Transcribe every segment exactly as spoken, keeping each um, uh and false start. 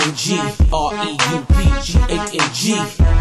N G, R E U P G A N G.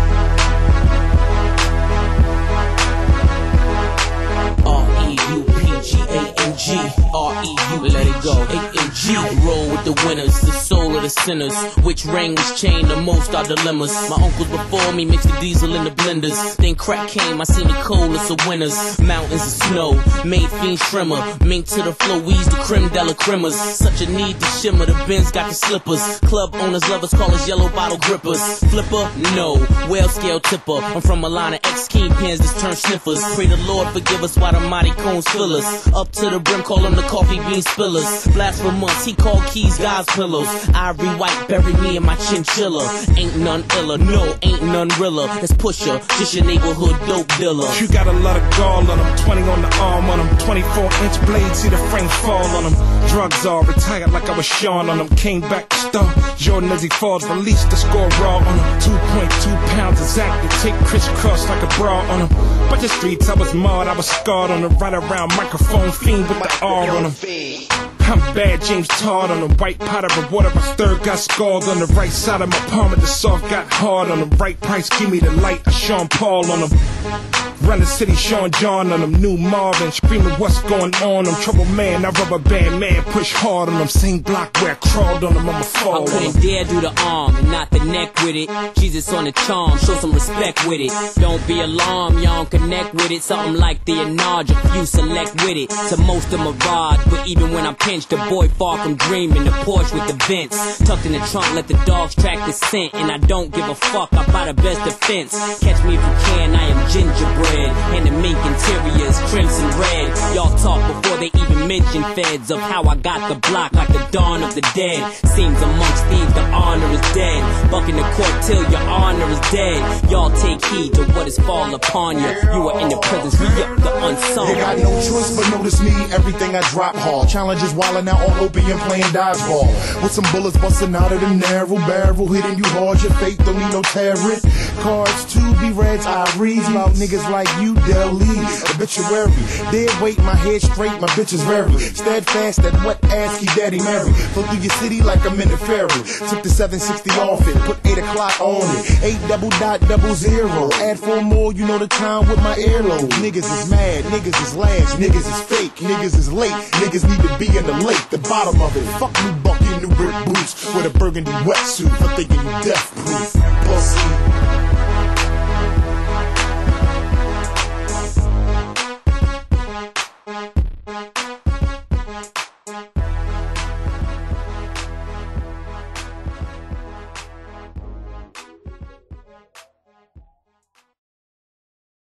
R E U P G A N G, R E U, let it go, A N G. Roll with the winners, the soul of the sinners. Which ring was chained the most our dilemmas. My uncles before me mixed the diesel in the blenders. Then crack came, I seen the coldest of winners. Mountains of snow, made fiends trimmer. Mink to the flow, weeds the creme de la cremas. Such a need to shimmer, the Benz got the slippers. Club owners, lovers call us yellow bottle grippers. Flipper? No, whale scale tipper. I'm from a line of ex-kingpins that turn sniffers. Pray the Lord forgive us while the mighty cones fill us. Up to the brim, call them the coffee bean spillers. Blasphemous, he called keys God's pillows. Ivory white, bury me in my chinchilla. Ain't none iller, no, ain't none realer. It's Pusher, just your neighborhood dope dealer. You got a lot of gall on them, twenty on the arm on them, twenty-four inch blades, see the frame fall on them. Drugs are retired like I was Sean on them. Came back to star, Jordan as he falls, released the score raw on them. two point two pounds exactly, take crisscross like a bra on them. But the streets, I was marred, I was scarred on them. Right around microphone fiend with the R on them. I'm bad, James Todd on the white pot of water. I stirred, got scald on the right side of my palm. And the soft got hard on the right price. Give me the light, I Sean Paul on them. Run the city, Sean John on them. New Marvin, screaming what's going on. I'm trouble man, I rubber band man, push hard on them. Same block where I crawled on them, I'ma fall. I couldn't dare do the arm and not the neck with it. Jesus on the charm, show some respect with it. Don't be alarmed, y'all don't connect with it. Something like the Anaj, if you select with it. To most of mirage, but even when I'm pinched, the boy far from dreaming. The Porsche with the vents tucked in the trunk, let the dogs track the scent. And I don't give a fuck, I buy the best defense. Catch me if you can, I am gingerbread. And the mink interiors, crimson red. Y'all talk before they even mention feds. Of how I got the block like the dawn of the dead. Seems amongst thieves the honor is dead. Bucking the court till your honor is dead. Y'all take heed to what is fall upon you. You are in the presence, we up the unsung. They got no choice but notice me, everything I drop hard. Challenges wildin' out on opium playing dodgeball. With some bullets busting out of the narrow barrel. Hitting you hard, your faith don't need no tarot. Cards to be reds, I read about niggas like you, Delhi. Obituary, dead weight, my head straight, my bitch is very steadfast that what ass he daddy married. Flow through your city like I'm in the ferry. Took the seven sixty off it, put eight o'clock on it. Eight double dot double zero. Add four more, you know the time with my earlobe. Niggas is mad, niggas is lash, niggas is fake, niggas is late, niggas need to be in the lake. The bottom of it, fuck new bucky, new brick boots with a burgundy wetsuit for thinking you death proof. Pussy.